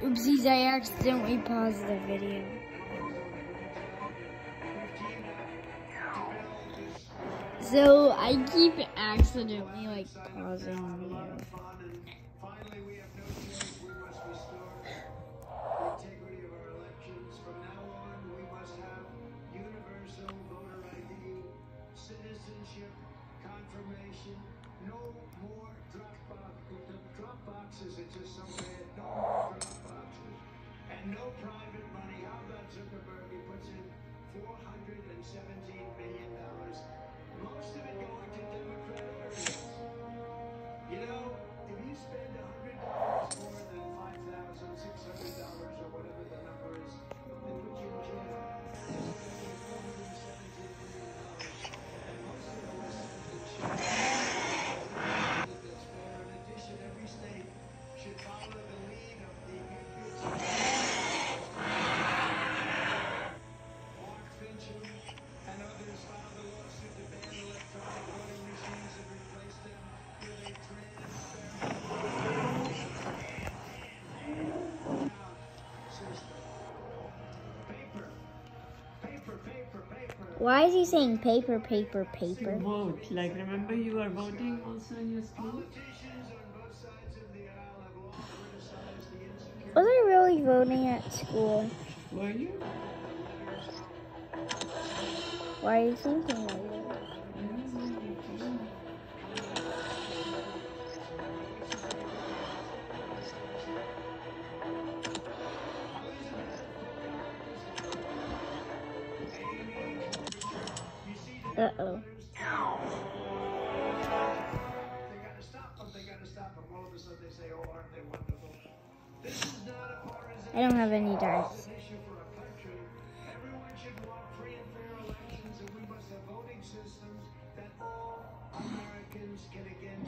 Oopsies, I accidentally paused the video. So I keep accidentally like pausing the video. Finally, we have no choice. We must restore the integrity of our elections. From now on, we must have universal voter ID, citizenship, confirmation, no more drop boxes. It's just so bad. No more drop boxes. And no private money. How about Zuckerberg? He puts in $417 million. Most of it going to Democrat areas. You know, if you spend $100 more than $5,600 or whatever the number is, they put you in jail. And most of it was sent that's fair. In addition, every state should follow the lead of the Mark Fincham and others filed a lawsuit to ban electronic voting machines and replace them with a Why is he saying paper, paper, paper? Vote. Like, remember you are voting also in your school? Was I really voting at school? Were you? Why are you thinking like that? Uh-oh. I don't have any dice. Everyone should want free and fair elections, and we must have voting systems that all Americans can again.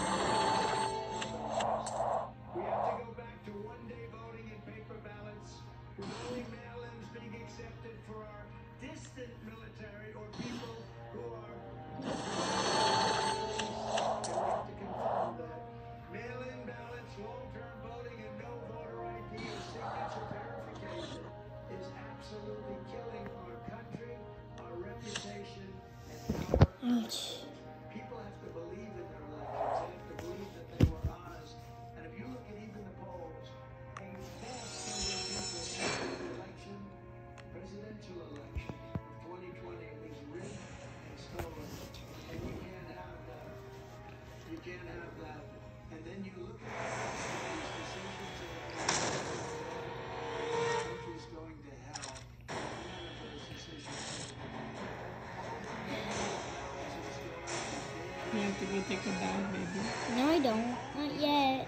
We have to go back to one-day voting and paper ballots, with only mail-ins being accepted for our distant military or people who are. And we have to confirm that mail-in ballots, long-term voting, and no voter ID or signature verification is absolutely killing our country, our reputation, and our. People have to believe in their elections. They have to believe that they were honest. And if you look at even the polls, a vast number of people election, presidential election of 2020 was rigged and stolen. And you can't have that. You can't have that. And then you look at these decisions of the country's going to hell. None of those decisions. You have to go take a bath, baby. No, I don't. Not yet.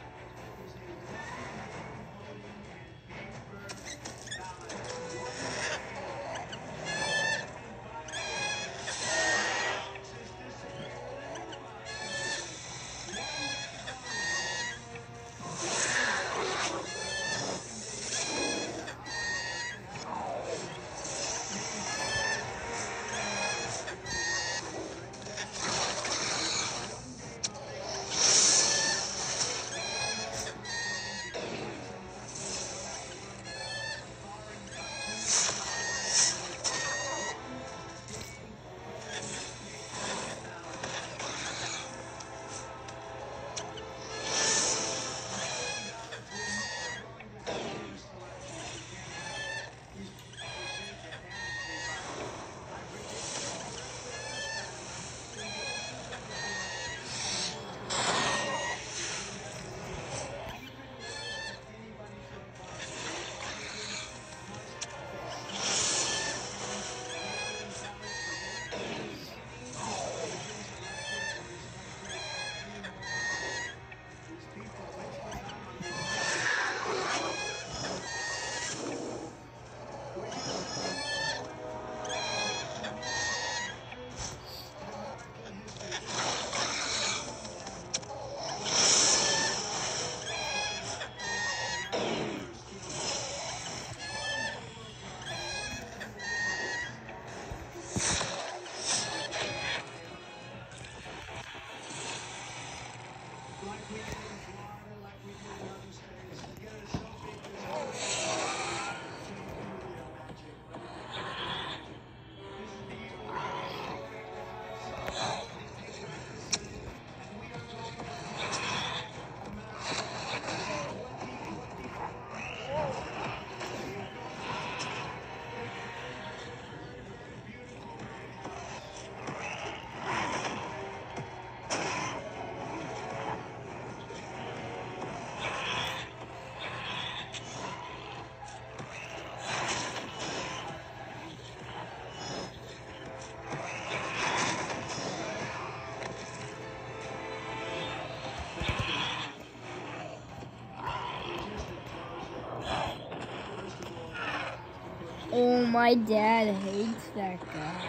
Oh, my dad hates that guy.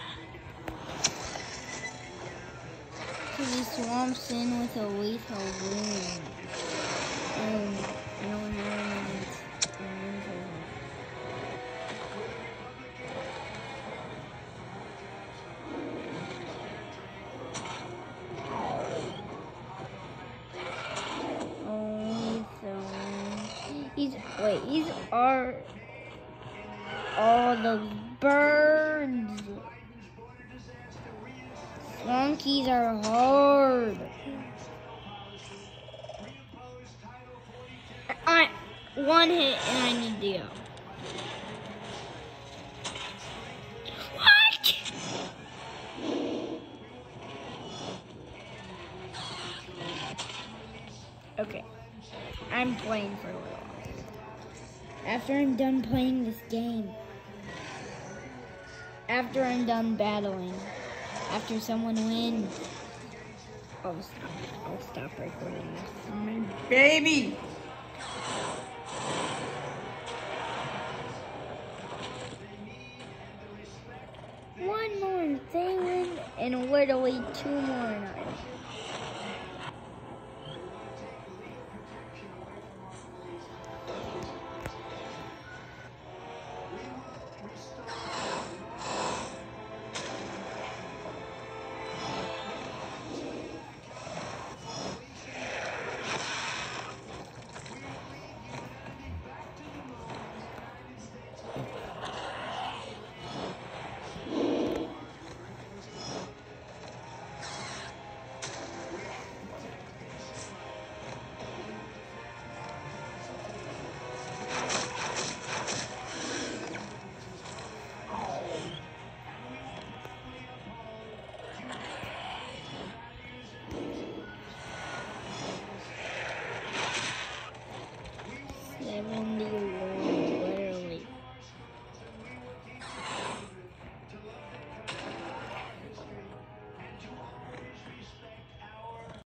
Because he swamps in with a lethal wound. And I don't have any. These are all the birds. Monkeys are hard. One hit and I need to go. What? Okay. I'm playing for a little. After I'm done playing this game. After I'm done battling. After someone wins. I'll stop recording this. My baby! One more thing and literally 2 more and